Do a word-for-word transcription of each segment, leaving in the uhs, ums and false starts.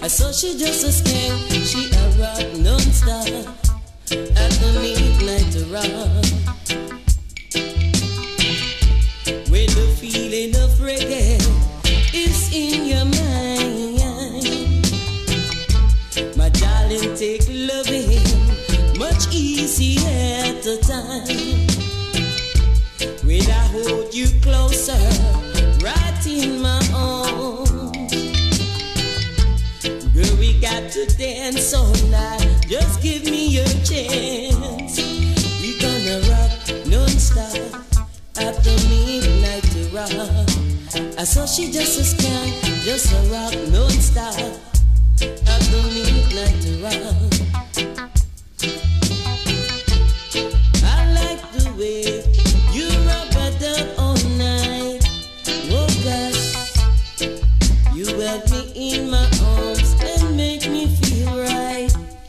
I saw she just a scam. She a rock non-stop at the midnight rock. When the feeling of reggae is in your mind, my darling, take loving much easier at the time. When I hold you closer, right in my arms, girl, we got to dance all night. Just give me your chance. We gonna rock non-stop at the midnight rock. I saw she just a scam, just a rock non-stop at the midnight rock. I like the way you rock it up all night. Oh gosh, you held me in my arms and make me feel right.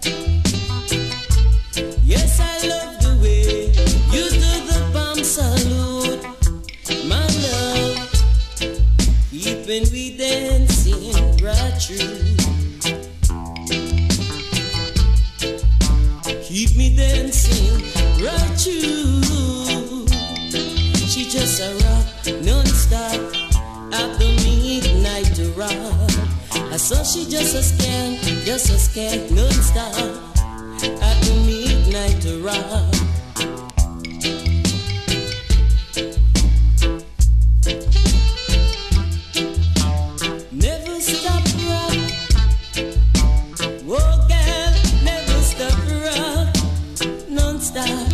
Yes, I love the way you do the palm salute, my love, keeping we dancing right through. Keep me dancing right through. She just a rock non-stop at the midnight rock. I saw she just a scam, just a scam non-stop at the midnight rock. Never stop rock, oh girl, never stop rock non-stop.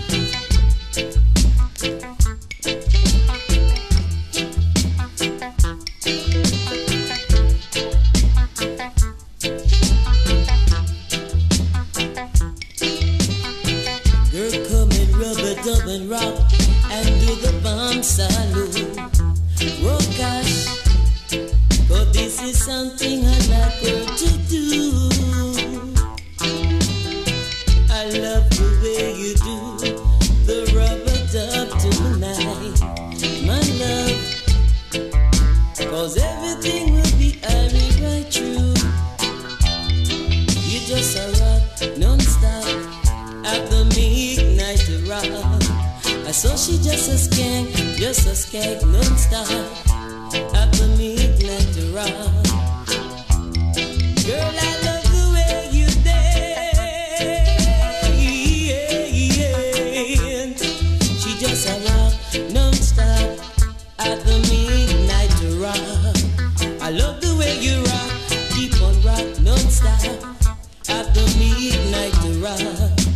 Girl, come and rub it up and rock and do the palm salute. Oh gosh, but this is something I like her to do. I love the way you do the rubber dub tonight, my love, cause everything will be airy right through. You just a rock non-stop at the midnight rock. I saw she just a skank, just a skank non-stop at the midnight rock. Girl, I love the way you dance. She just a rock non-stop at the midnight rock. I love the way you rock, keep on rock non-stop at the midnight rock.